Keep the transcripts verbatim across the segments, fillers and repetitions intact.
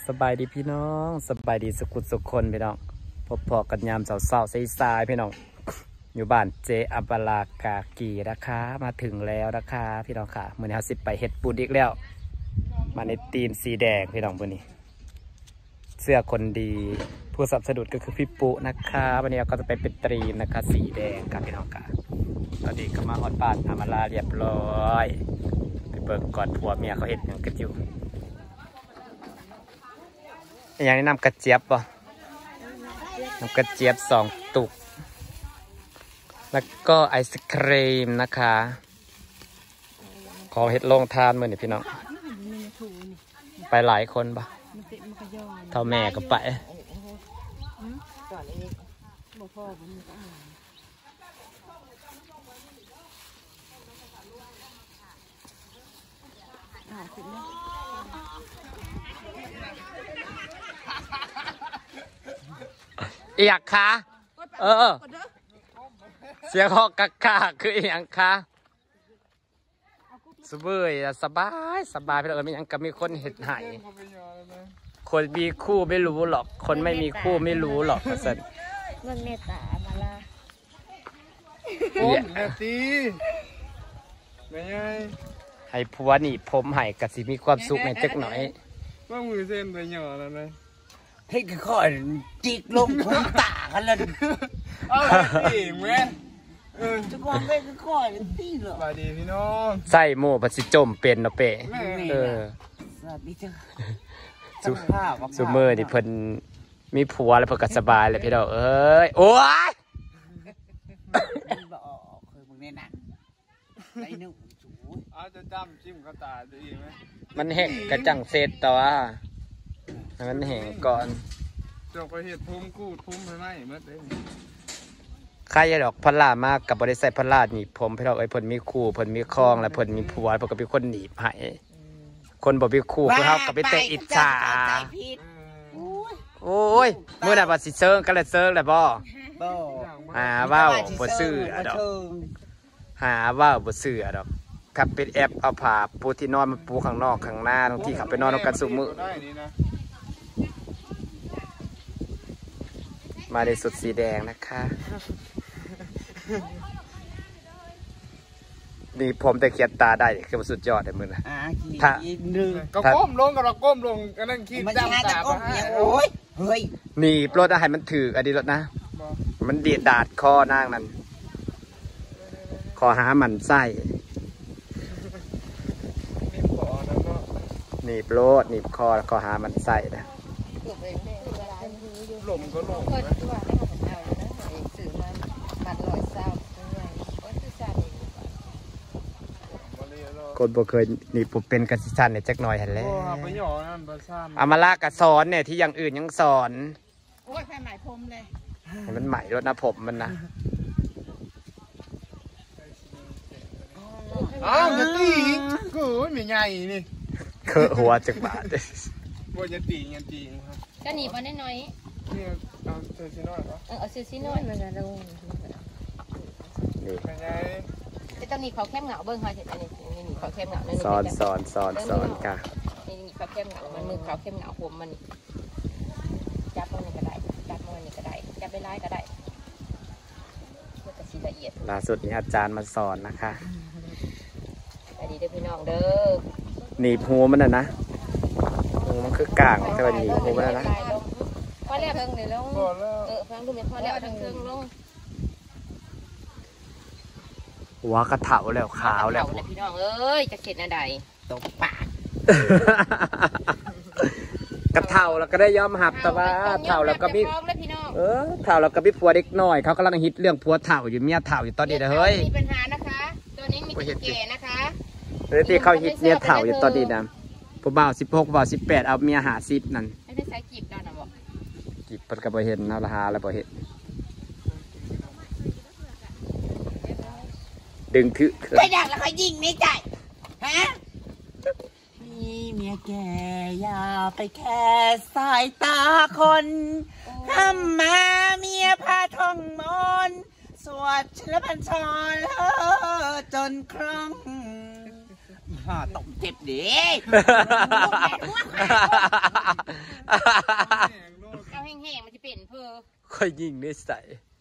สบายดีพี่น้องสบายดีสุขุสุขคนพี่น้องพบพอกันยามเสาๆสายๆพี่น้องอยู่บ้านเจอัปลากากีนะคะมาถึงแล้วนะคะพี่น้องค่ะมื้อนี้เราสิไปเฮ็ดปูนอีกแล้วมาในตีมสีแดงพี่น้องวันนี้เสื้อคนดีผู้สนับสนุนก็คือพี่ปุนะคะวันนี้เราก็จะไปเป็นตรีมนะคะสีแดงค่ะพี่น้องค่ะตอนนี้ก็มาฮอดบ้านอามาลาเรียบร้อยไปเบิกก่อนผัวเมียเขาเห็นอย่างกันอยู่อย่างนี้นำกระเจี๊ยบป่ะน้ำกระเจี๊ยบสองตุกแล้วก็ไอศครีมนะคะของเฮ็ดโรงทานมือนี่พี่น้องไปหลายคนป่ะเท่าแม่ก็ไปอีกคะเออเสียงหอกกะกะคืออีกคะสบายสบายสบายพี่น้องมียังก็มีคนเห็นหายคนมีคู่ไม่รู้หรอกคนไม่มีคู่ไม่รู้หรอกสันเรื่องเมตตามาละโอ้ยเนตีไม่ไงให้ผัวนี่ผมให้กะสิมีความสุขในจักหน่อยว่ามือเส้นไปหย่อแล้วนะให้ค่อยจิกลงผมตากันเลยเอาตีเหมือนจะก่อนไม่ค่อยตีหรอกสวัสดีพี่น้องใส่โม่ปัสสิจมเป็นเนาะเป้เออสวัสดีจ้าซูเมอร์ดิเพิ่นมีผัวแล้วเพิ่นก็สบายเลยพี่น้องเอ้ยโอ้ยบอกเคยมึงเนี่ยนะไอ้หนุ่มจูอาจจะจำจิ้มกระตาดีไหมมันแห้งกระจังเศษต่อมันแห้งก่อนจบไปเห็ดพุ่มกูดพุ่มไปไหมเมื่อเด้ใครดอกพลามากกับบริษัทพลาดหนีผมพี่น้องเอ้ยเพิ่นมีคู่เพิ่นมีคลองและเพิ่นมีผัวเพิ่นก็เป็นคนหนีบให้คนบ่มีคู่คือเฮากับไปเตะอิจฉาโอ้ยมื้อน่ะว่าสิเซิงกันแล้วเซิงแล้วบ่บ่หาว้าวบ่ซื้อดอกหาว้าวบ่ซื้อดอกครับเป็นแอปเอาผ้าปูที่นอนมาปูข้างนอกข้างหน้าบางทีเขาไปนอนนอนกันซุมื้อมาในสุดสีแดงนะคะนี่ผมแต่เขียนตาได้คือสุดยอดเลยมึงนะถ้าก็ก้มลงกับเราก้มลงก็นั่งคิดจ้างตาโอ้ยเฮ้ยนี่โปรดอาหารมันถืออดีตนะมันเดียดดาดคอนางนั่นขอหามันไส้นี่โปรดนี่คอขอหามันไส้นะลมก็ลมคนบ่เคยนี่ผมเป็นกัสิชันเนี่ยจักหน่อยเห็นแล้วอามาลากะสอนเนี่ยที่อย่างอื่นยังสอนโอ้ยแค่ไหมพรมเลยมันใหม่รถนะผมมันนะอ้าวจะตีกูไม่ใหญ่นี่เคอะหัวจักบาทว่าจะตีเงี้ยจริงครับก็หนีบมาน้อยเนี่ยเอาเสื้อซีน้อยเหรอเออเอาเสื้อซีน้อยมาแล้วลงนี่จะต้องหนีเขาแคบเหงาเบิ้งเขาเห็นอันนี้นี่เขาแคบเหงาเนี่ยสอนสอนสอนสอนค่ะนี่นี่เขาแคบเหงามันมือเขาแคบเหงาผมมันจับมันนี่ก็ได้จับมันนี่ก็ได้จับไปไล่ก็ได้เพื่อจะสีละเอียดล่าสุดนี้อาจารย์มาสอนนะคะสวัสดีเด้อพี่น้องเด้อหนีบหัวมันน่ะนะหัวมันคือกลางแต่ว่าหนีบหัวมันนะพอแล้วเพิ่งเลยลงเออฟังดูไหมพอแล้วทั้งเครื่องลงหัวกระเถาแล้วขาวแล้วพี่น้องเอ้ยจะเข็ดอะไรตกปากกระเถาแล้วก็ได้ยอมหับแต่ว่าเถาแล้วก็มีเออเถาแล้วก็มีผัวเด็กน้อยเขากำลังฮิตเรื่องผัวเถาอยู่เมียเถาอยู่ตอนนี้นะเฮ้ยมีปัญหานะคะตัวนี้มีจุดเก๋นะคะเฮ้ยที่เขาฮิตเมียเถาอยู่ตอนนี้นะผู้บ่าวสิบหกผู้บ่าวสิบแปดเอาเมียหาซิปนั่นไม่ได้ใช้กีบดอนนะบอกกีบเปิดกระบอกเห็นนะราคาแล้วบอกเห็นดึงถือไม่อยากแล้วใครยิงไม่ใจฮะมีเมียแก่อย่าไปแค่สายตาคนทำมาเมียพาท่องมนสวดชลพันชรจนครั่งห่อตกเจ็บเด้เอาแห้งๆมันจะเป็นเพอค่อยยิงได้ใส่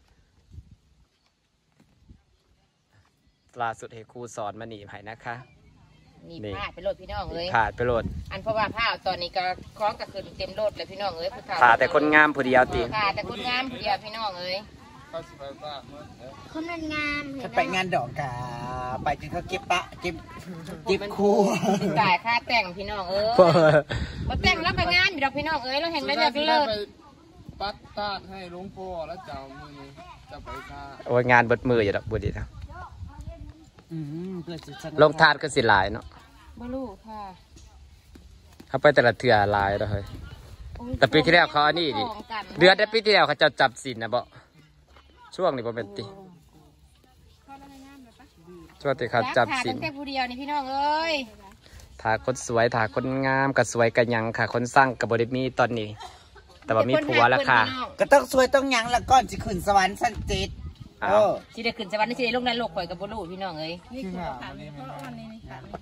ล่าสุดเฮครูสอนมาหนีไผ่นะคะนี่พลาดไปโหลดพี่น้องเอ้ยขาดไปโหลดอันเพราะว่าผ้าตอนนี้ก็คล้องกับคืนเต็มโหลดเลยพี่น้องเอ้ยขาแต่คนงามผู้เดียวตีขาแต่คนงามเดียวพี่น้องเอ้ยเขาสิไปบ้านเมื่อคนมันงามถ้าไปงานดอกกาไปจนเขาเก็บปะเก็บเก็บครูจ่ายค่าแต่งพี่น้องเอ้ยมาแต่งแล้วไปงานดอกพี่น้องเอ้ยเราเห็นได้เลิศเลิศปัดตาดให้หลวงพ่อแล้วเจ้ามือนี้จะไปท่าโอ้ยงานเบิดมืออยู่ดอกบุดีนะอืมเพื่อจะชนะลงทานก็สิหลายเนาะบ่รู้ค่ะเขาไปแต่ละเถื่อหลายแล้วเฮ้ยแต่ปีที่แล้วเขาอันนี้ดิเดือนได้ปีที่แล้วเขาจะจับสินนะบ่ช่วงนี้บ่เป็นติช่วงที่เขาจับสินตั้งแต่ผู้เดียวนี่พี่น้องเอ้ยถ้าคนสวยถ้าคนงามก็สวยกันยังค่ะคนสร้างกับบริมีตอนนี้ แต่ว่ามีผัวแล้วค่ะก็ต้องสวยต้องหยังแล้วก่อนจะขึ้นสวรรค์ชั้นเจ็ดอ้าเอวอสิได้ขึ้นสวรรค์นี่สิได้ลงนรกข่อยกับบ่รู้พี่น้องเอ้ยที่หาวันนี้ไม่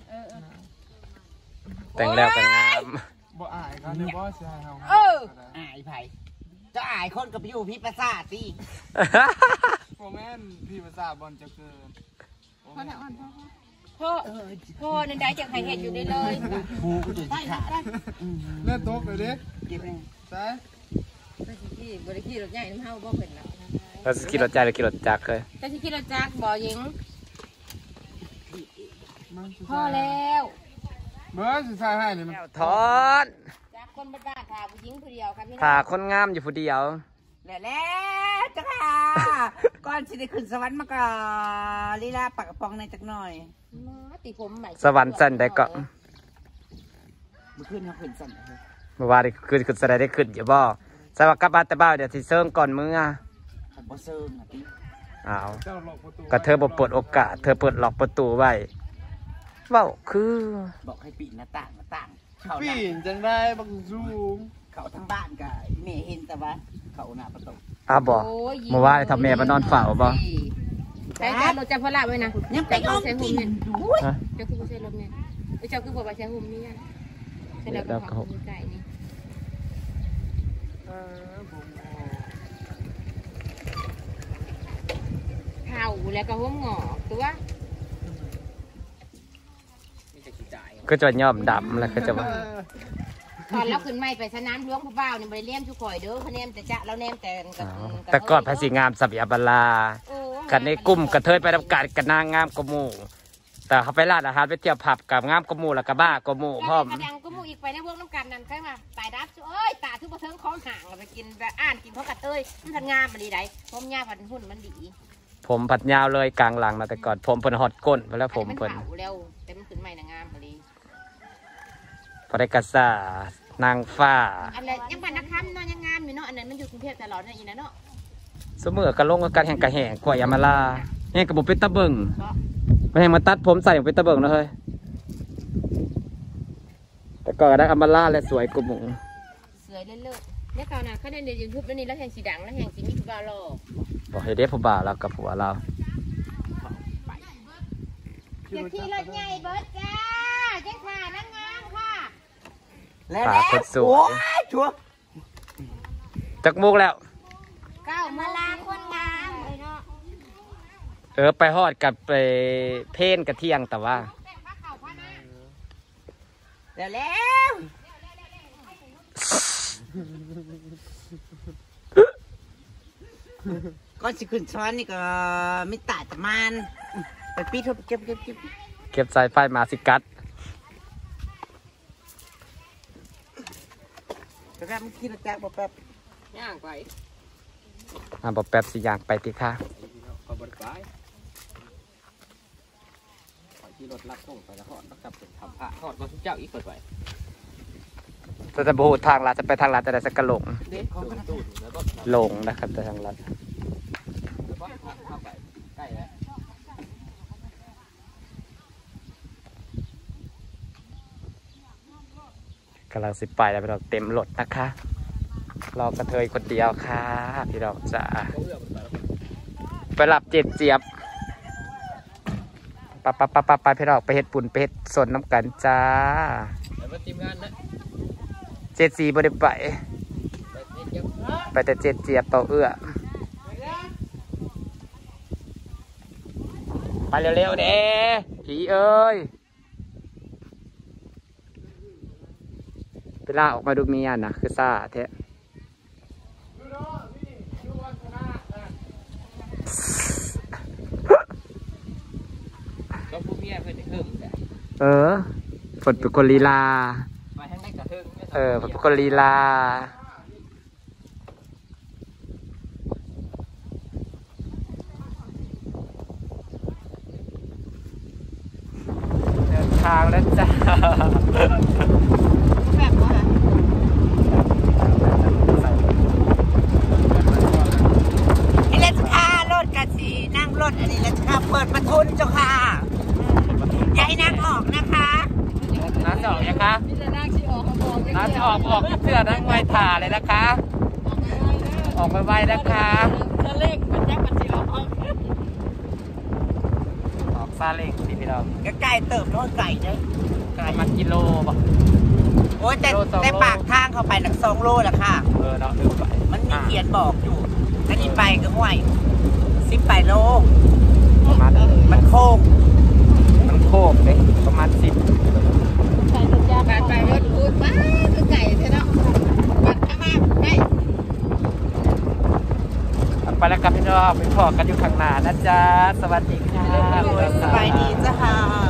แต่งแล้วก็งามบ่อายครับหรือบ่ใช่ครับเอออายไผ่จะอายคนกับอยู่พี่ประสาทสิโมแม่นพี่ภาษาบอลจะเกินพ่อพ่อนั่นได้จากใครเห็นอยู่ได้เลยครูก็จะขาดเล่นโต๊ะเลยดิเก็บเลยใช่แต่สิขี่บ่ได้ขี่รถใหญ่น้ำเฮาบ่เป็นแล้วเราสกิรถใจหรือกิรถจักรเคยแต่สิขี่รถจักรบ่หญิงพ่อแล้วเบิร์ดสุดท้ายให้เลยนะทอนจากคนบ้านๆพาผู้หญิงผู้เดียวครับพี่น้ถ้าองคนงามอยู่ผู้เดียวแล้วแล้วจ้าค่ะก่อนสิได้ขึ้นสวรรค์มาก็ลีลาปากกระป๋องในจักหน่อยมาติผมใหม่สวรรค์สั้นได้ก็เมื่อคืนเขาขึ้นสั่นเลยเมื่อวานนี้ขึ้นขึ้นสไลด์ได้ขึ้นอย่าบ่สวัสดิ์กลับบ้านแต่บ้านเดี๋ยวสิเซิงก่อนมื้อผมบ่เซิงอ่ะพี่อ้าวเจ้าหลอกประตูก็เธอบ่เปิดโอกาสเธอเปิดล็อกประตูไว้เว้าคือบอกให้ปิดหน้าต่างหน้าต่าง เขาปีน่ะนจังได้บักสูงเขาทั้งบ้านก็แม่เห็นแต่ว่าเขาหน้าประตูอ้าวบ่เมื่อวานทำแม่มานอนเฝ้าบ่ใช้การรถจับพละไว้นะยังไปอ้อมกินดูฮะเจ้าคือผู้ใช้รถเนี่ยเจ้าคือบอกว่าใช้หุ่มนี่ใช้แล้วก็ของไก่นี่เออผมเผาแล้วก็หัวหงอตัวก็จะยอมดำแล้วก็จะว่าตอนเราขึ้นไม่ไปสนามหลวงผู้บ่าวนี่บริเลียมทุกข่อยเด้อคะแนนแต่จะเราแนมแต่กับแต่ก่อนภาษีงามสับยาบาลากันในกลุ่มกระเทยไปรับการกันนางงามกว่าหมู่แต่เขาไปร้านอาหารไปเที่ยวผับกับงามกว่าหมู่แล้วก็บ้ากว่าหมู่พร้อมกระดังก็มูอีกไปในวงน้ำกันนั่นใช่ไหมตายดับเอ้ยตาทุกประเทิงของห่างไปกินแบบอ่านกินเพราะกระเทยมันทันงามมันดีไดผมยาพันหุ่นมันดีผมผัดยาวเลยกลางหลังนะแต่ก่อนผมเพิ่นฮอดก้นไปแล้วผมเพิ่นเผาเร็วแต่มันขึ้นใหม่นะงามพอดีพอได้กระซ่านางฟ้าอันนั้นยังบ้านนักคำเนาะยังงามอยู่เนาะอันนั้นมันอยู่กรุงเทพตลอดนะอีนะเนาะเสมอกระลงกันแห่งกระแห่งกว่ายามาลาแห่งกระบุเป็นตะเบิงมาแห่งมาตัดผมใส่เป็นตะเบิงนะเฮ้ยแต่ก่อนก็ได้อามาลาและสวยกว่าหมู่สวยเลิศๆเนี่ยเขาน่ะเขาในในยูทูบแล้วนี่แล้วแห่งสีดังแล้วแห่งสีมีผู้บ่าวหล่อบอกให้เด็กผู้บ่าวเรากับผัวเราเดี๋ยวที่รถใหญ่เบิร์ดจ้าเจ้าค่ะนั่งงามค่ะแล้วแล้วโอ้ยชัวจักมุกแล้วเก้ามาลาคนงามเลยเนาะเออไปฮอดกับไปเพ่นกระเที่ยงแต่ว่าแล้วแล้วก่อนสิขึ้นสวรรค์นี่ก็ไม่ตาจะมันไปปีทบเก็บเก็บเก็บเก็บสายไฟมาสิกัดแล้วก็เมื่อกี้เราแจ้งบอกแบบย่างไปมาบอกแป๊บสิอย่างไปติค่ะขอบริการขอที่รถรับส่งไปแล้วก็ต้องกลับเป็นทำพระทอดมาทุกเจ้าอีกเปิดไว้จะจะบูทางลัดจะไปทางลัดจะได้สักกะหลงเด็กของตู้แล้วก็หลงนะครับแต่ทางลัดแล้วก็เข้าไปใกล้แล้วกำลังสิไปแล้วพี่เราเต็มรถนะคะรอกระเทยคนเดียวค่ะพี่เราจะไปรับเจ็บเจี๊ยบปะปะปะปะไปพี่น้องไปเฮ็ดปุ่นไปเฮ็ดสนน้ำกันจ้าแต่ว่าทีมงานนะเจ็ดสีบ่ได้ไปไปเฮ็ดยังไปแต่เจ็ดเจียบเป่าเอื้อไปเร็วๆเด้ผีเอ้ยไปล่าออกมาดูเมียนะคือซ่าแท้ก็ผู้เมียเพิ่นจะเพิ่มแต่เออฝนเป็นคนลีลาไปทางไหนก็เพิ่มเออฝนเป็นคนลีลาเดินทางแล้วจ้าแบบว่าไอ้เลสค่ารถกะสีนั่งรถอันนี้เลสค่าเปิดประทุนเจ้าค่ะอย่าให้นั่งออกนะคะน้ำจะออกยังคะพี่จะนั่งชีออกเขาบอกน้ำจะออกออกเสื้อนั่งไว้ถ่าเลยนะคะ ออกไวๆนะคะถ้าเล็กมันจะมันชีออกออกซาเล้งสิพี่น้องก็ไก่เติบโน่นไก่เด้อประมาณกิโลบอกโอ้ยแต่แต่ปากทางเข้าไปหลักสองโลแล้วค่ะเออเนาะลืมไปมันมีเขียนบอกอยู่อันนี้ไปก็ห่วยสิบไปโลประมาณมันโค้งมันโคกเด้ประมาณสิบใส่สัญญาณไปรถพูดมาคือไก่ใช่ไหมบัดข้างหน้าไปไปแล้วกันพี่น้องไปพอกันอยู่ข้างหน้านะจ๊ะสวัสดีค่ะสบายดีจ้าค่ะ